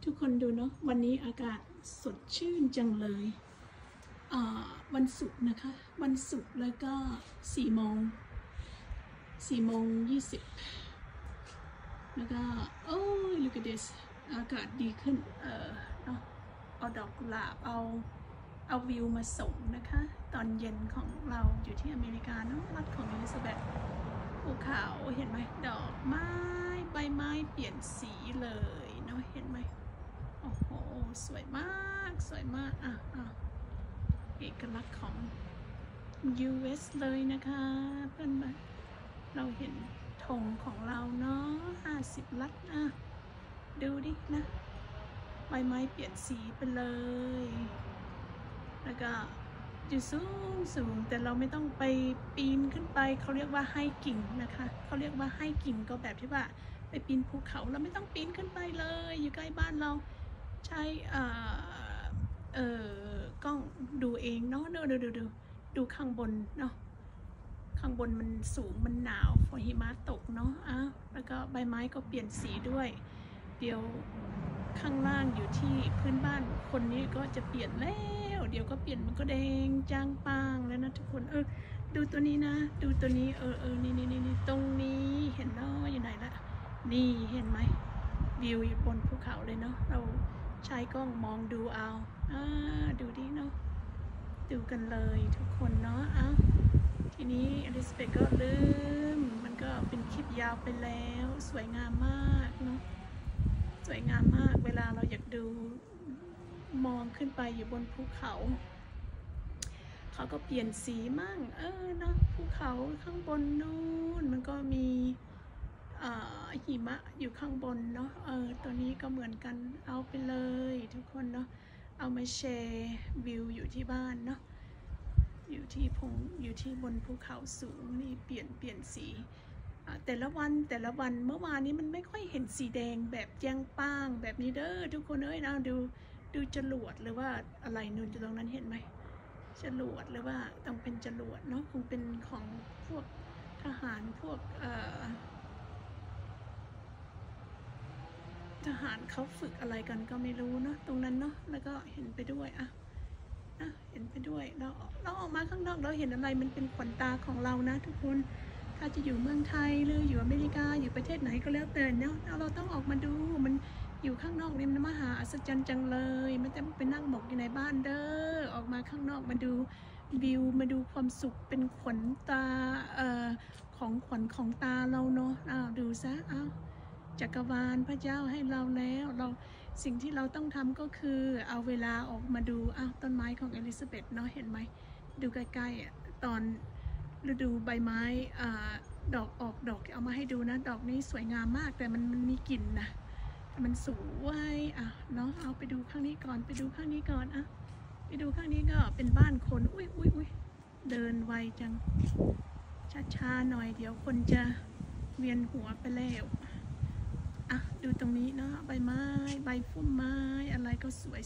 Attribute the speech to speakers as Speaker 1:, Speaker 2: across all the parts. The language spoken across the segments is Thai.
Speaker 1: ทุกคนดูเนาะวันนี้อากาศสดชื่นจังเลยวันศุกร์นะคะวันศุกร์แล้วก็4 โมง20แล้วก็โอ้ย look at this อากาศดีขึ้นเนาะเอาดอกกุหลาบเอาวิวมาส่งนะคะตอนเย็นของเราอยู่ที่อเมริกาเนาะรัฐของอลิซาเบธภูเขาเห็นไหมดอกไม้ใบไม้เปลี่ยนสีเลยเนาะเห็นไหมโอ้โหสวยมากสวยมากเอกลักษณ์ของ US เลยนะคะเพื่อนมาเราเห็นธงของเราเนาะ50 รัฐดูดินะใบไม้เปลี่ยนสีไปเลยแล้วก็อยู่สูงแต่เราไม่ต้องไปปีนขึ้นไปเขาเรียกว่าไฮกิ่งนะคะเขาเรียกว่าไฮกิ่งก็แบบที่ว่าไปปีนภูเขาเราไม่ต้องปีนขึ้นไปเลยอยู่ใกล้บ้านเราใช้กล้องดูเองเนาะดูข้างบนเนาะข้างบนมันสูงมันหนาวฝนหิมะตกเนาะแล้วก็ใบไม้ก็เปลี่ยนสีด้วยเดี๋ยวข้างล่างอยู่ที่พื้นบ้านคนนี้ก็จะเปลี่ยนแล้วเดี๋ยวก็เปลี่ยนมันก็แดงจางปางแล้วนะทุกคนดูตัวนี้นะดูตัวนี้นี่ตรงนี้เห็นเนาะอยู่ไหนละนี่เห็นไหมวิวอยู่บนภูเขาเลยเนาะเราใช้กล้องมองดูเอาดูดิเนาะดูกันเลยทุกคนเนาะทีนี้อลิซาเบธก็ลืมมันก็เป็นคลิปยาวไปแล้วสวยงามมากเนาะสวยงามมากเวลาเราอยากดูมองขึ้นไปอยู่บนภูเขาเขาก็เปลี่ยนสีมั่งเนาะภูเขาข้างบนนู้นมันก็มีหิมะอยู่ข้างบนเนาะตัวนี้ก็เหมือนกันเอาไปเลยทุกคนเนาะเอามาแชร์วิวอยู่ที่บ้านเนาะอยู่ที่บนภูเขาสูงนี่เปลี่ยนสีแต่ละวันเมื่อวานนี้มันไม่ค่อยเห็นสีแดงแบบแจ้งป้างแบบนี้เด้อทุกคนนะดูจรวดหรือว่าอะไรนู่นตรงนั้นเห็นไหมจรวดหรือว่าต้องเป็นจรวดเนาะคงเป็นของพวกทหารพวกทหารเขาฝึกอะไรกันก็ไม่รู้เนาะตรงนั้นเนาะแล้วก็เห็นไปด้วยเห็นไปด้วยเราออกมาข้างนอกเราเห็นอะไรมันเป็นขวัญตาของเรานะทุกคนถ้าจะอยู่เมืองไทยหรืออยู่อเมริกาอยู่ประเทศไหนก็แล้วแต่เนาะเราต้องออกมาดูมันอยู่ข้างนอกนี่มันมหาอัศจรรย์จังเลยมันจะไปนั่งหมกอยู่ในบ้านเด้อออกมาข้างนอกมาดูวิวมาดูความสุขเป็นขวัญตาของขวัญของตาเราเนาะดูซะจักรวาลพระเจ้าให้เราแล้วสิ่งที่เราต้องทำก็คือเอาเวลาออกมาดูต้นไม้ของอลิซาเบธเนาะเห็นไหมดูใกล้ๆตอนฤดูใบไม้ดอกออกดอกเอามาให้ดูนะดอกนี้สวยงามมากแต่มันมีกลิ่นนะมันสวยเนาะเอาไปดูข้างนี้ก่อนไปดูข้างนี้ก่อนไปดูข้างนี้ก็เป็นบ้านคนอุ้ยเดินไวจังช้าๆหน่อยเดี๋ยวคนจะเวียนหัวไปแล้วดูตรงนี้เนาะใบไม้ใบพุ่มไม้อะไรก็สวย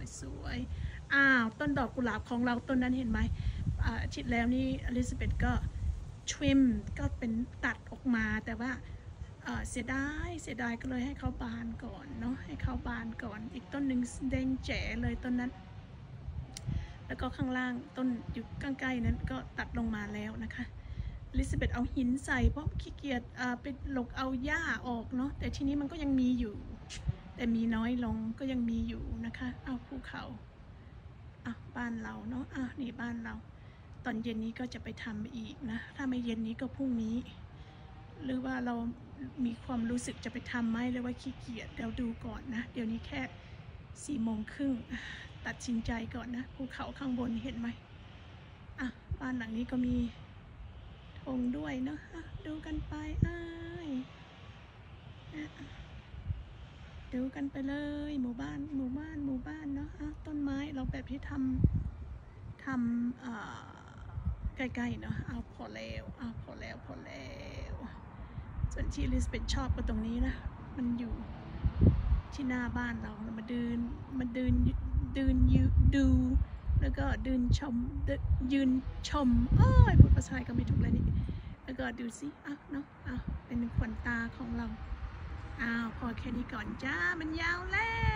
Speaker 1: ต้นดอกกุหลาบของเราต้นนั้นเห็นไหมอาทิตย์แล้วนี่อลิซาเบธก็ทริมก็เป็นตัดออกมาแต่ว่าเสียดายก็เลยให้เขาบานก่อนเนาะให้เขาบานก่อนอีกต้นหนึ่งแดงแจ๋เลยต้นนั้นแล้วก็ข้างล่างต้นอยู่ใกล้ๆนั้นก็ตัดลงมาแล้วนะคะอลิซาเบธเอาหินใส่เพราะขี้เกียจไปหลกเอาหญ้าออกเนาะแต่ทีนี้มันก็ยังมีอยู่แต่มีน้อยลงก็ยังมีอยู่นะคะเอาภูเขาบ้านเราเนาะนี่บ้านเราตอนเย็นนี้ก็จะไปทำอีกนะถ้าไม่เย็นนี้ก็พรุ่งนี้หรือว่าเรามีความรู้สึกจะไปทำไหมหรือว่าขี้เกียจเดี๋ยวดูก่อนนะเดี๋ยวนี้แค่4 โมงครึ่งตัดสินใจก่อนนะภูเขาข้างบนเห็นไหมบ้านหลังนี้ก็มีธงด้วยเนาะดูกันไปดูกันไปเลยหมู่บ้านเนาะต้นไม้เราแบบที่ทำใกล้ๆเนาะพอแล้วส่วนที่อลิซาเบธชอบก็ตรงนี้นะมันอยู่ที่หน้าบ้านเรามาเดินดูแล้วก็ยืนชมพูดภาษาไทยก็ไม่ถูกเลยนี่แล้วก็ดูสิเนาะเป็นขวัญตาของเราพอแค่นี้ก่อนจ้ามันยาวแล้ว